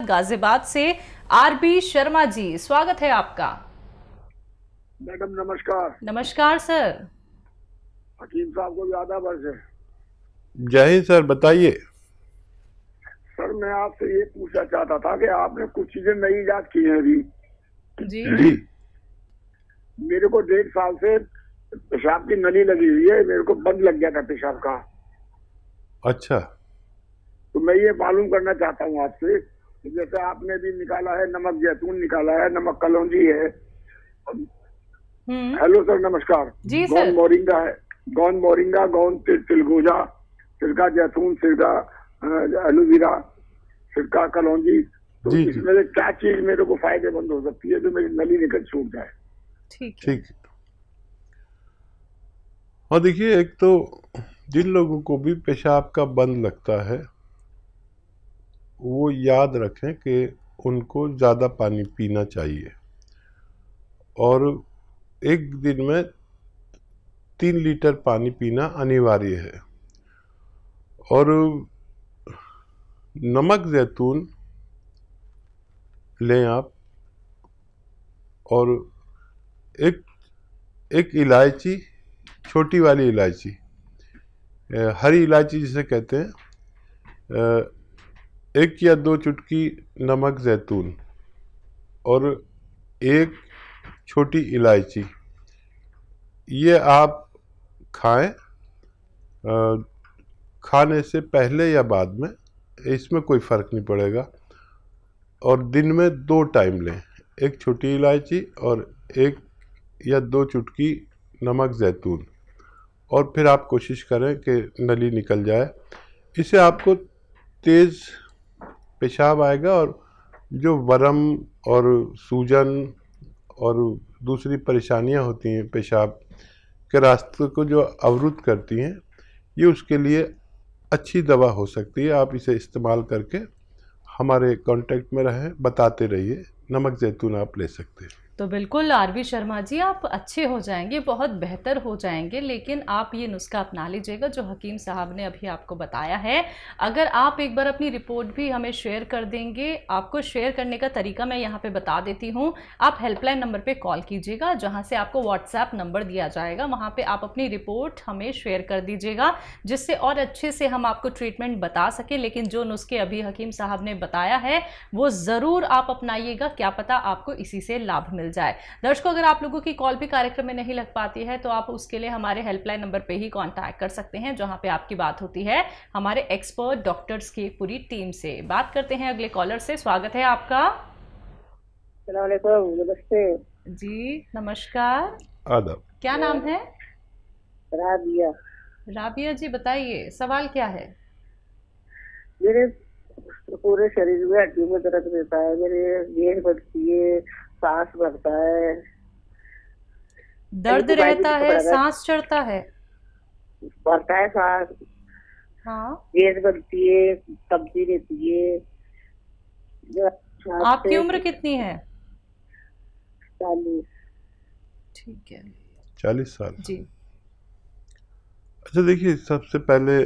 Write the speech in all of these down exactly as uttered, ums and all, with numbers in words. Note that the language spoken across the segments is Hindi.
गाजियाबाद से आरबी शर्मा जी, स्वागत है आपका। मैडम नमस्कार। नमस्कार सर। हकीम साहब को ज्यादा वर्ष है। जय हिंद सर, बताइए। सर मैं आपसे ये पूछना चाहता था कि आपने कुछ चीजें नई इजाद की हैं अभी। जी जी। मेरे को डेढ़ साल से पेशाब की नली लगी हुई है, मेरे को बंद लग गया था पेशाब का। अच्छा। तो मैं ये मालूम करना चाहता हूँ आपसे, जैसे आपने भी निकाला है नमक जैतून, निकाला है नमक कलौंजी है। हम्म हेलो सर, नमस्कार। जी गौन सर। मोरिंगा है, गौन मोरिंगा, गौन तिल, तिलगोजा, सिरका जैतून, सिरका एलोवेरा, सिरका कलौंजी। तो जी, जी। इसमें से क्या चीज मेरे को फायदेमंद हो सकती है जो मेरी नली निकल छूट जाए? ठीक है। ठीक। और देखिए, एक तो जिन लोगों को भी पेशाब का बंद लगता है वो याद रखें कि उनको ज़्यादा पानी पीना चाहिए, और एक दिन में तीन लीटर पानी पीना अनिवार्य है। और नमक जैतून लें आप, और एक एक इलायची, छोटी वाली इलायची, अ, हरी इलायची जिसे कहते हैं, अ, एक या दो चुटकी नमक जैतून और एक छोटी इलायची, ये आप खाएं। अ, खाने से पहले या बाद में इसमें कोई फ़र्क नहीं पड़ेगा। और दिन में दो टाइम लें, एक छोटी इलायची और एक या दो चुटकी नमक जैतून, और फिर आप कोशिश करें कि नली निकल जाए। इससे आपको तेज़ पेशाब आएगा, और जो वरम और सूजन और दूसरी परेशानियां होती हैं पेशाब के रास्ते को जो अवरुद्ध करती हैं, ये उसके लिए अच्छी दवा हो सकती है। आप इसे इस्तेमाल करके हमारे कांटेक्ट में रहें, बताते रहिए। नमक जैतून आप ले सकते हैं। तो बिल्कुल आरबी शर्मा जी, आप अच्छे हो जाएंगे, बहुत बेहतर हो जाएंगे। लेकिन आप ये नुस्खा अपना लीजिएगा जो हकीम साहब ने अभी आपको बताया है। अगर आप एक बार अपनी रिपोर्ट भी हमें शेयर कर देंगे, आपको शेयर करने का तरीका मैं यहाँ पे बता देती हूँ। आप हेल्पलाइन नंबर पे कॉल कीजिएगा, जहाँ से आपको व्हाट्सएप नंबर दिया जाएगा, वहाँ पर आप अपनी रिपोर्ट हमें शेयर कर दीजिएगा, जिससे और अच्छे से हम आपको ट्रीटमेंट बता सकें। लेकिन जो नुस्खे अभी हकीम साहब ने बताया है वो ज़रूर आप अपनाइएगा, क्या पता आपको इसी से लाभ मिल जाए। दर्शकों, अगर आप लोगों की कॉल भी कार्यक्रम में नहीं लग पाती है तो आप उसके लिए हमारे हेल्पलाइन नंबर पे ही कांटेक्ट कर सकते हैं, जहां पे आपकी बात होती है हमारे एक्सपर्ट डॉक्टर्स की पूरी टीम से। बात करते हैं अगले कॉलर से। स्वागत है आपका। अस्सलाम वालेकुम, नमस्ते जी नमस्कार। आदाब। क्या नाम है? राबिया। राबिया जी, बताइए सवाल क्या है? मेरे पूरे शरीर में हड्डियों में दर्द रहता है, मेरे गेंद बढ़ती है, सांस बढ़ता है। दर्द रहता है, सांस चढ़ता है? बढ़ता है सांस। हाँ। गेंद बढ़ती है, कब्जी रहती है। आपकी उम्र कितनी है? चालीस। ठीक है, चालीस साल जी। अच्छा, देखिए, सबसे पहले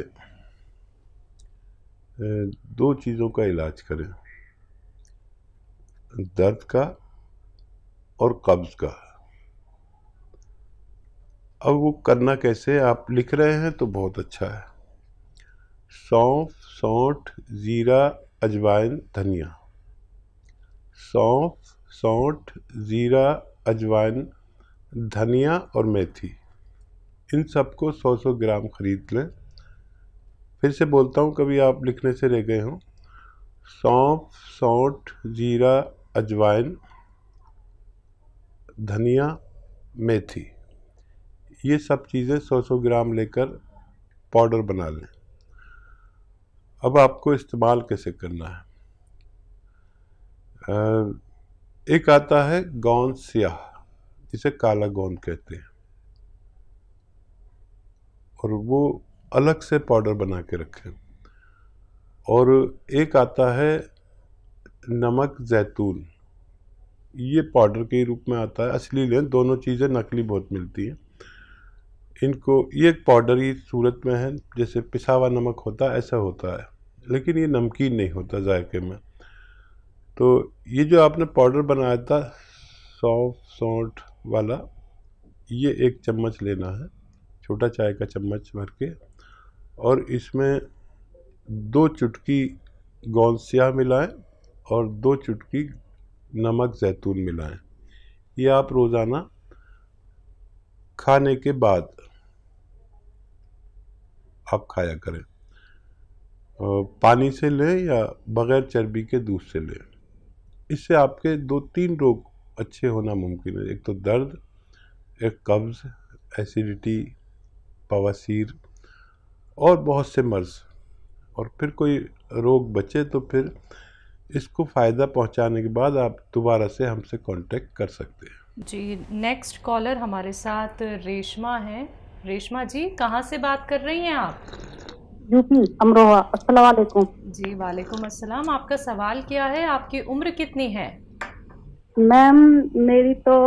दो चीज़ों का इलाज करें, दर्द का और कब्ज का। अब वो करना कैसे, आप लिख रहे हैं तो बहुत अच्छा है। सौंफ, सौंठ, जीरा, अजवाइन, धनिया। सौंफ, सौंठ, जीरा, अजवाइन, धनिया और मेथी, इन सबको सौ सौ ग्राम खरीद लें। फिर से बोलता हूँ, कभी आप लिखने से रह गए हों। सौंफ, सौंठ, जीरा, अजवाइन, धनिया, मेथी, ये सब चीज़ें सौ सौ ग्राम लेकर पाउडर बना लें। अब आपको इस्तेमाल कैसे करना है? एक आता है गौन स्याह, जिसे काला गौन कहते हैं, और वो अलग से पाउडर बना के रखें। और एक आता है नमक जैतून, ये पाउडर के रूप में आता है, असली लें, दोनों चीज़ें नकली बहुत मिलती हैं। इनको, ये एक पाउडर ही सूरत में है, जैसे पिसा हुआ नमक होता है ऐसा होता है, लेकिन ये नमकीन नहीं होता जायके में। तो ये जो आपने पाउडर बनाया था सौंफ सौंठ वाला, ये एक चम्मच लेना है, छोटा चाय का चम्मच भर के, और इसमें दो चुटकी गोंद स्याह मिलाएं और दो चुटकी नमक जैतून मिलाएं। ये आप रोज़ाना खाने के बाद आप खाया करें। पानी से लें या बग़ैर चर्बी के दूध से लें। इससे आपके दो तीन रोग अच्छे होना मुमकिन है। एक तो दर्द, एक कब्ज़, एसिडिटी, बवासीर और बहुत से मर्ज़। और फिर कोई रोग बचे तो फिर इसको फ़ायदा पहुंचाने के बाद आप दोबारा से हमसे कांटेक्ट कर सकते हैं। जी, नेक्स्ट कॉलर हमारे साथ रेशमा है। रेशमा जी, कहाँ से बात कर रही हैं आप? यूपी अमरोहा। अस्सलाम वालेकुम। जी वालेकुम अस्सलाम। आपका सवाल क्या है? आपकी उम्र कितनी है? मैम मेरी तो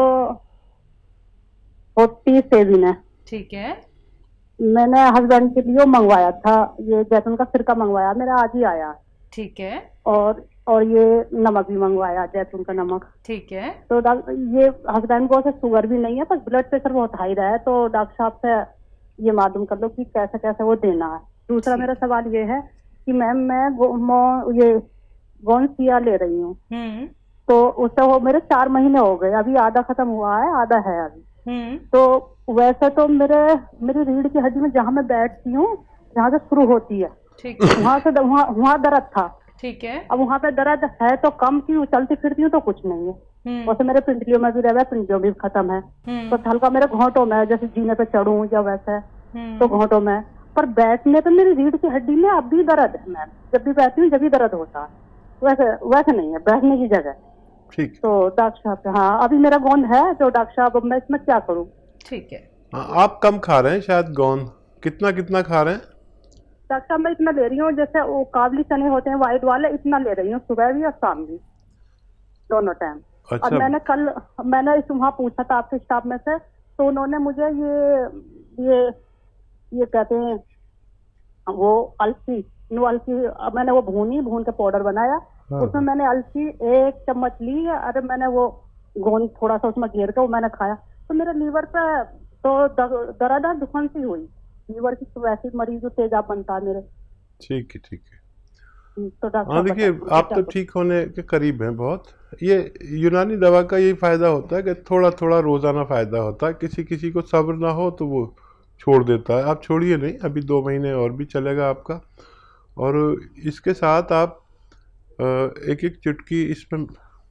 फोर्टी सेवन है। ठीक है। मैंने हस्बैंड के लिए मंगवाया था, ये जैतून का सिरका मंगवाया, मेरा आज ही आया। ठीक है। और और ये नमक भी मंगवाया, जैतून का नमक। ठीक है। तो डॉक्टर, ये हस्बैंड को से शुगर भी नहीं है, बस ब्लड प्रेशर बहुत हाई रहा है, तो डॉक्टर साहब से ये मालूम कर लो कि कैसे कैसे वो देना है। दूसरा मेरा सवाल ये है कि मैम मैं गो, मो, ये गोनसिया ले रही हूँ, तो उससे वो मेरे चार महीने हो गए, अभी आधा खत्म हुआ है, आधा है अभी। तो वैसे तो मेरे मेरी रीढ़ की हड्डी में जहाँ मैं बैठती हूँ, जहाँ से शुरू होती है, वहाँ से वहाँ वहाँ दर्द था। ठीक है। अब वहाँ पे दर्द है तो कम की, चलती फिरती हूँ तो कुछ नहीं है। वैसे मेरे पिंडलियों में भी रह पिंडलियों भी खत्म है, तो हल्का मेरे घोंटों में, जैसे जीने पे चढ़ूं या वैसे, तो घोंटों में, पर बैठने पे मेरी रीढ़ की हड्डी में अब भी दर्द है मैम। जब भी बैठती हूँ जब भी दर्द होता है, वैसे वैसे नहीं है बैठने की जगह। ठीक। तो डॉक्टर साहब, हाँ अभी मेरा गोंद है, तो डॉक्टर साहब मैं इसमें क्या करूँ? ठीक है। हाँ, आप कम खा रहे हैं शायद गोंद, कितना कितना खा रहे हैं? डॉक्टर साहब मैं इतना ले रही हूँ, जैसे वो काबली चने होते हैं वाइट वाले, इतना ले रही हूँ, सुबह भी और शाम भी, दोनों टाइम। अच्छा। और मैंने कल मैंने इस वहाँ पूछा था आपके स्टाफ में से, तो उन्होंने मुझे ये ये ये कहते हैं वो अलसी, नो अलसी, मैंने वो भूनी, भून के पाउडर बनाया। हाँ। उसमें मैंने अलसी एक चम्मच ली, अरे मैंने वो गोंद थोड़ा सा उसमें घेर के वो मैंने खाया, तो मेरे लीवर पे तो दर्द दुकान सी हुई, लीवर की तो वैसे मरीज जो तेजाब बनता है मेरे। ठीक है, ठीक है। तो डॉक्टर, हाँ देखिए, आप तो ठीक होने के करीब हैं बहुत। ये यूनानी दवा का यही फायदा होता है कि थोड़ा थोड़ा रोजाना फायदा होता है। किसी किसी को सब्र ना हो तो वो छोड़ देता है। आप छोड़िए नहीं, अभी दो महीने और भी चलेगा आपका। और इसके साथ आप एक एक चुटकी इसमें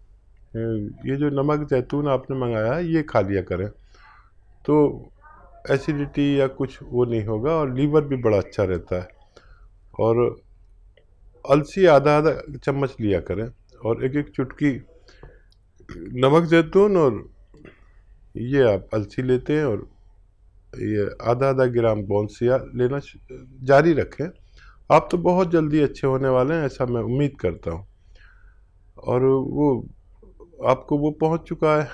ये जो नमक जैतून आपने मंगाया है ये खा लिया करें, तो एसिडिटी या कुछ वो नहीं होगा और लीवर भी बड़ा अच्छा रहता है। और अलसी आधा आधा चम्मच लिया करें और एक एक चुटकी नमक जैतून, और ये आप अलसी लेते हैं और ये आधा आधा ग्राम बोनसिया लेना जारी रखें। आप तो बहुत जल्दी अच्छे होने वाले हैं, ऐसा मैं उम्मीद करता हूँ। और वो आपको वो पहुँच चुका है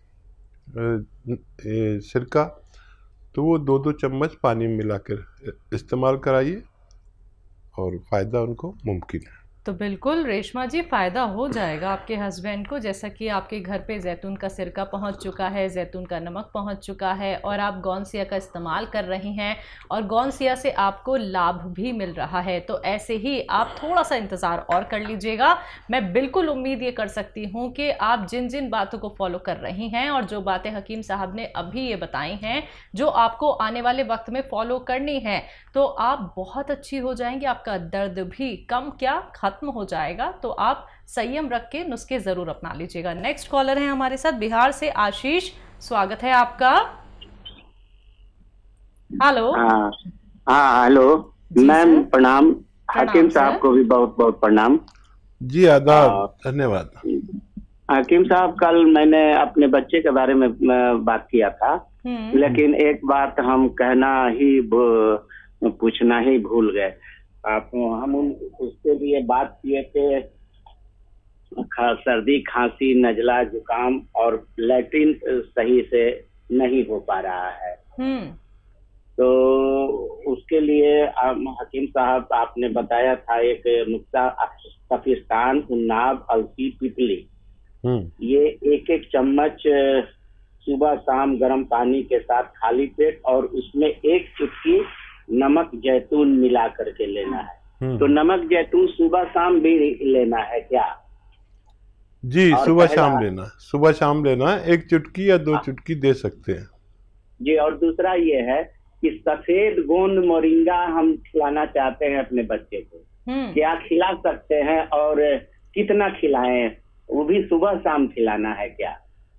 सिरका, तो वो दो दो चम्मच पानी में मिलाकर इस्तेमाल कराइए और फ़ायदा उनको मुमकिन है। तो बिल्कुल रेशमा जी, फ़ायदा हो जाएगा आपके हस्बैंड को, जैसा कि आपके घर पे जैतून का सिरका पहुंच चुका है, जैतून का नमक पहुंच चुका है और आप गोनसिया का इस्तेमाल कर रही हैं और गोनसिया से आपको लाभ भी मिल रहा है। तो ऐसे ही आप थोड़ा सा इंतज़ार और कर लीजिएगा। मैं बिल्कुल उम्मीद ये कर सकती हूँ कि आप जिन जिन बातों को फॉलो कर रही हैं और जो बातें हकीम साहब ने अभी ये बताई हैं, जो आपको आने वाले वक्त में फॉलो करनी है, तो आप बहुत अच्छी हो जाएंगी। आपका दर्द भी कम क्या खत्म हो जाएगा। तो आप संयम रख के नुस्खे जरूर अपना लीजिएगा। नेक्स्ट कॉलर है हमारे साथ बिहार से आशीष, स्वागत है आपका। हेलो। हाँ हाँ हेलो मैम, प्रणाम। हकीम साहब को भी बहुत बहुत प्रणाम। जी आदाब, धन्यवाद। हकीम साहब, कल मैंने अपने बच्चे के बारे में बात किया था, लेकिन एक बात हम कहना ही पूछना ही भूल गए। आप हम उसके लिए बात किए थे, खा, सर्दी खांसी नजला जुकाम और लैट्रिन सही से नहीं हो पा रहा है। तो उसके लिए हकीम साहब आपने बताया था एक नुस्खा, सफिस्तान, उन्नाब, अलसी, पिपली, ये एक एक चम्मच सुबह शाम गर्म पानी के साथ खाली पेट और उसमें एक चुटकी नमक जैतून मिला करके लेना है। तो नमक जैतून सुबह शाम भी लेना है क्या? जी, सुबह शाम लेना, सुबह शाम लेना, एक चुटकी या दो चुटकी दे सकते हैं जी। और दूसरा ये है कि सफेद गोंद मोरिंगा हम खिलाना चाहते हैं अपने बच्चे को, क्या खिला सकते हैं और कितना खिलाएं? वो भी सुबह शाम खिलाना है क्या?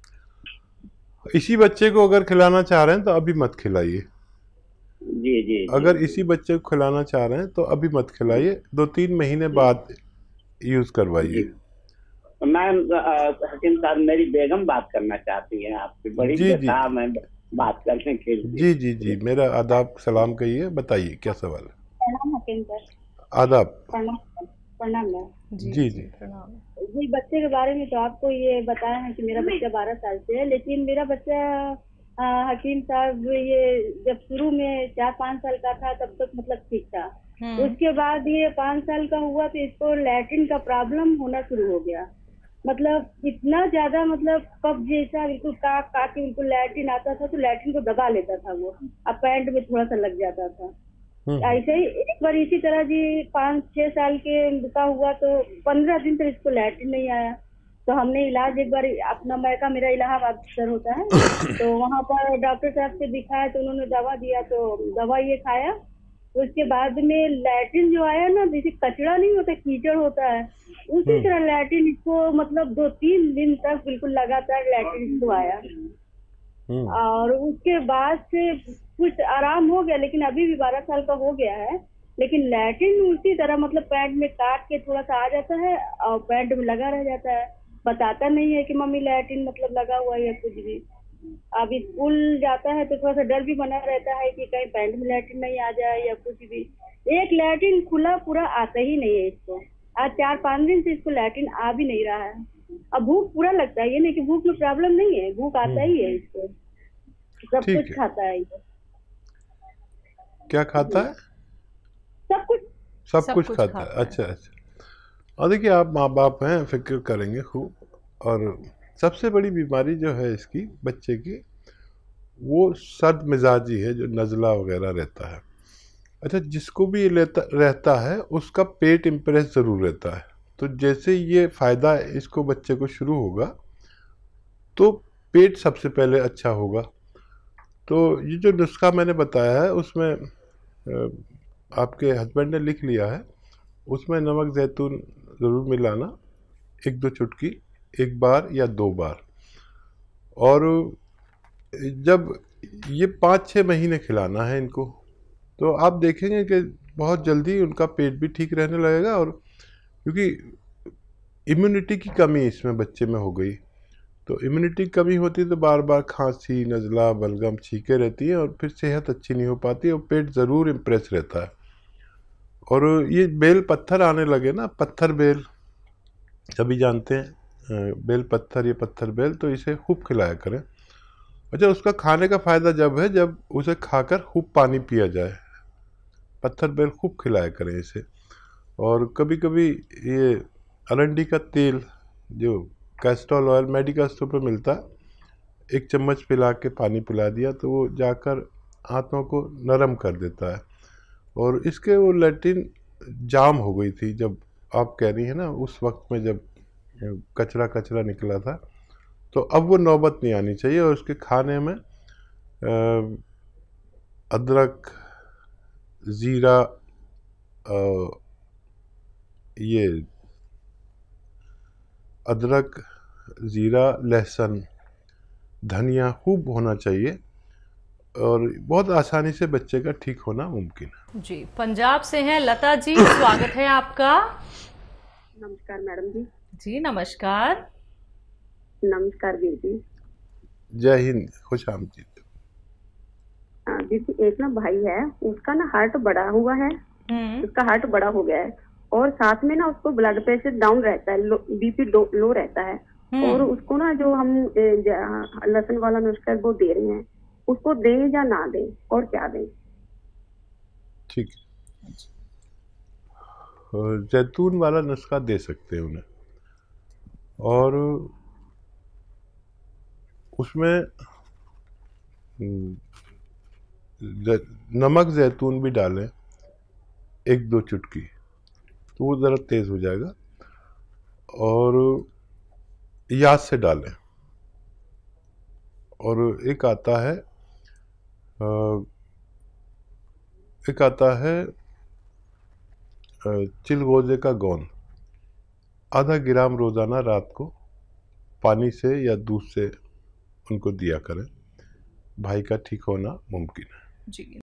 इसी बच्चे को अगर खिलाना चाह रहे हैं तो अभी मत खिलाइए। जी, जी जी। अगर इसी बच्चे को खिलाना चाह रहे हैं तो अभी मत खिलाइए, दो तीन महीने बाद यूज करवाइए। मैम हकीम साहब, मेरी बेगम बात करना चाहती है आपसे, बड़ी बेताब है बात करने के लिए। जी जी जी, मेरा आदाब सलाम कहिए, बताइए क्या सवाल है? प्रणाम हकीम सर। आदाब। प्रणाम प्रणाम मैम। जी जी जी, बच्चे के बारे में तो आपको ये बताया है कि मेरा बच्चा बारह साल से है, लेकिन मेरा बच्चा आ, हकीम साहब ये जब शुरू में चार पाँच साल का था तब तक मतलब ठीक था। उसके बाद ये पाँच साल का हुआ तो इसको लैट्रिन का प्रॉब्लम होना शुरू हो गया। मतलब इतना ज्यादा मतलब कब जैसा बिल्कुल काट काट के बिल्कुल लैट्रिन आता था तो लैट्रिन को दबा लेता था वो, अब पैंट में थोड़ा सा लग जाता था। ऐसे ही एक बार इसी तरह जी पाँच छह साल के का हुआ तो पंद्रह दिन तक इसको लैट्रिन नहीं आया। तो हमने इलाज एक बार अपना मैका, मेरा इलाहाबाद सर होता है, तो वहाँ पर डॉक्टर साहब से दिखाया तो उन्होंने दवा दिया, तो दवा ये खाया। उसके बाद में लैट्रिन जो आया ना, जैसे कचरा नहीं होता कीचड़ होता है, उसी तरह लैट्रिन इसको मतलब दो तीन दिन तक बिल्कुल लगातार लैट्रिन इसको आया। और उसके बाद से कुछ आराम हो गया, लेकिन अभी भी बारह साल का हो गया है, लेकिन लैट्रिन उसी तरह मतलब पैंट में काट के थोड़ा सा आ जाता है और पैंट में लगा रह जाता है। बताता नहीं है कि मम्मी लैट्रिन मतलब लगा हुआ है कुछ भी। अब स्कूल जाता है तो थोड़ा सा डर भी बना रहता है कि कहीं पैंट में लैट्रिन नहीं आ जाए या कुछ भी। एक लैट्रिन खुला पूरा आता ही नहीं है इसको। आज चार पाँच दिन से इसको लैट्रिन आ भी नहीं रहा है। अब भूख पूरा लगता है, ये नहीं कि भूख में प्रॉब्लम नहीं है, भूख आता ही है इसको, सब कुछ खाता है। क्या खाता है? सब कुछ सब, सब कुछ, कुछ खाता है। अच्छा अच्छा। और देखिए, आप माँ बाप हैं, फिक्र करेंगे खूब। और सबसे बड़ी बीमारी जो है इसकी बच्चे की, वो सर्द मिजाजी है, जो नज़ला वगैरह रहता है। अच्छा, जिसको भी ये लेता रहता है उसका पेट इम्प्रेस ज़रूर रहता है। तो जैसे ये फ़ायदा इसको बच्चे को शुरू होगा तो पेट सबसे पहले अच्छा होगा। तो ये जो नुस्खा मैंने बताया है उसमें आपके हस्बैंड ने लिख लिया है, उसमें नमक जैतून ज़रूर मिलाना, एक दो चुटकी, एक बार या दो बार। और जब ये पाँच छः महीने खिलाना है इनको, तो आप देखेंगे कि बहुत जल्दी उनका पेट भी ठीक रहने लगेगा। और क्योंकि इम्यूनिटी की कमी इसमें बच्चे में हो गई, तो इम्यूनिटी की कमी होती है तो बार बार खांसी, नज़ला, बलगम, छींके रहती है और फिर सेहत अच्छी नहीं हो पाती और पेट ज़रूर इम्प्रेस रहता है। और ये बेल पत्थर आने लगे ना, पत्थर बेल सभी जानते हैं, बेल पत्थर, ये पत्थर बेल, तो इसे खूब खिलाया करें। अच्छा, उसका खाने का फ़ायदा जब है जब उसे खाकर खूब पानी पिया जाए। पत्थर बेल खूब खिलाया करें इसे। और कभी कभी ये अरंडी का तेल, जो कैस्ट्रॉल ऑयल मेडिकल स्टोर पर मिलता है, एक चम्मच पिला के पानी पिला दिया तो वो जाकर हाथों को नरम कर देता है। और इसके वो लैट्रिन जाम हो गई थी, जब आप कह रही हैं ना, उस वक्त में जब कचरा कचरा निकला था, तो अब वो नौबत नहीं आनी चाहिए। और उसके खाने में अदरक, ज़ीरा, ये अदरक, ज़ीरा, लहसुन, धनिया खूब होना चाहिए और बहुत आसानी से बच्चे का ठीक होना मुमकिन है। जी, पंजाब से हैं लता जी, स्वागत है आपका। नमस्कार मैडम जी। जी नमस्कार। नमस्कार दीदी। जय हिंद, खुश आमदीद। दीदी, एक ना भाई है, उसका ना हार्ट बड़ा हुआ है, उसका हार्ट बड़ा हो गया है और साथ में ना उसको ब्लड प्रेशर डाउन रहता है, बीपी लो रहता है। और उसको ना जो हम लहसुन वाला नुस्खा वो दे रहे हैं, उसको दें या ना दें और क्या दें? ठीक है, जैतून वाला नुस्खा दे सकते हैं उन्हें, और उसमें नमक जैतून भी डालें एक दो चुटकी, तो वो ज़रा तेज़ हो जाएगा। और याद से डालें। और एक आता है एक आता है चिलगोजे का गोंद, आधा ग्राम रोज़ाना रात को पानी से या दूध से उनको दिया करें। भाई का ठीक होना मुमकिन है। जी।